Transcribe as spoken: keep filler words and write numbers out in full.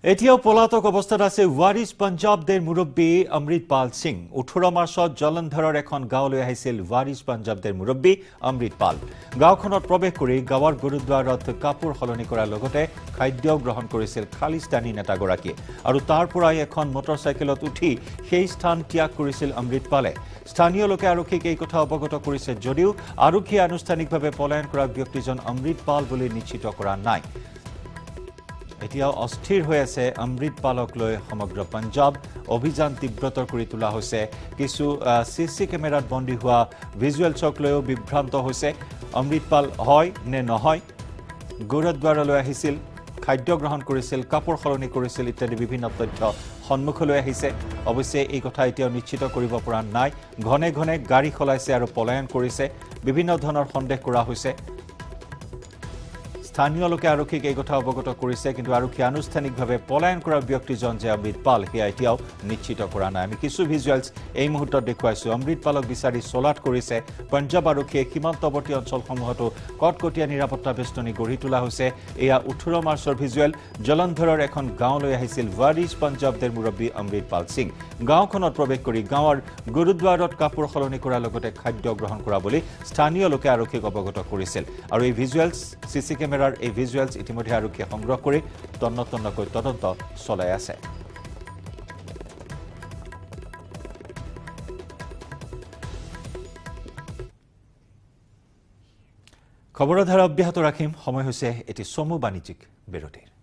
এতিয়াও পলাতক অৱস্থাত আছে ৱাৰিছ পঞ্জাবদের মুৰব্বী অমৃতপাল সিং। ওঠৰ মাৰ্চত জলন্ধৰৰ এখন গাঁৱলৈ আহিছিল ৱাৰিছ পঞ্জাবদের মুৰব্বী অমৃতপাল। গাঁওখনত প্ৰৱেশ কৰি গাঁৱৰ গুৰুদ্বাৰত কাপোৰ সলনি কৰাৰ লগতে খাদ্য গ্ৰহণ কৰিছিল খালিস্তানী নেতাগৰাকীয়ে আৰু তাৰ পৰাই এখন মটৰচাইকেলত উঠি সেই স্থান ত্যাগ কৰিছিল অমৃতপালে। স্থানীয় লোকে আৰক্ষীক এই কথা অৱগত কৰিছে যদিও আৰক্ষীয়ে আনুষ্ঠানিকভাৱে পলায়ন কৰা ব্যক্তিজন অমৃতপাল বুলি নিশ্চিত কৰা নাই। এতিয়াও অস্থিৰ হৈ আছে অমৃতপালক লৈ সমগ্ৰ পঞ্জাব। অভিযান তীব্ৰতৰ কৰি তোলা হৈছে। কিছু চিচি কেমেৰাত বন্দী হোৱা ভিজুৱেলছক লৈও বিভ্ৰান্ত হৈছে। অমৃতপাল হয় নে নহয়, গুৰুদ্বাৰলৈ আহিছিল, খাদ্য গ্ৰহণ কৰিছিল, কাপোৰ সলনি কৰিছিল ইত্যাদি বিভিন্ন তথ্য সন্মুখলৈ আহিছে। অৱশ্যে এই কথা এতিয়াও নিশ্চিত কৰিব পৰা নাই। ঘনে ঘনে গাড়ী সলাইছে আৰু পলায়ন কৰিছে। বিভিন্ন ধৰণৰ সন্দেহ কৰা হৈছে। স্থানীয় লোকে আৰক্ষীক এই কথা অৱগত কৰিছে, কিন্তু আৰক্ষীয়ে আনুষ্ঠানিকভাৱে পলায়ন কৰা ব্যক্তিজন যে অমৃতপাল সেয়া এতিয়াও নিশ্চিত কৰা নাই। আমি কিছু ভিজুৱেলছ এই মুহূৰ্তত দেখুৱাইছোঁ। অমৃতপালক বিচাৰি চলাট কৰিছে পঞ্জাব আৰক্ষীয়ে। সীমান্তৱৰ্তী অঞ্চলসমূহতো কটকটীয়া নিৰাপত্তা বেষ্টনী গঢ়ি তোলা হৈছে। এয়া ওঠৰ মাৰ্চৰ ভিজুৱেল। জলন্ধৰৰ এখন গাঁৱলৈ আহিছিল ৱাৰিছ পঞ্জাবদের মুৰব্বী অমৃতপাল সিং। গাঁওখনত প্ৰৱেশ কৰি গাঁৱৰ গুৰুদ্বাৰত কাপোৰ সলনি কৰাৰ লগতে খাদ্য গ্ৰহণ কৰা বুলি স্থানীয় লোকে আৰক্ষীক অৱগত কৰিছিল। আৰু এই ভিজুৱেলছ চিচি কেমেৰা এই ভিজুৱেলছ ইতিমধ্যে আৰক্ষীয়ে সংগ্ৰহ কৰি তন্ন তন্নকৈ তদন্ত চলাই আছে। খবৰৰ ধাৰা অব্যাহত ৰাখিম। সময় হৈছে এটি চমু বাণিজ্যিক বিৰতিৰ।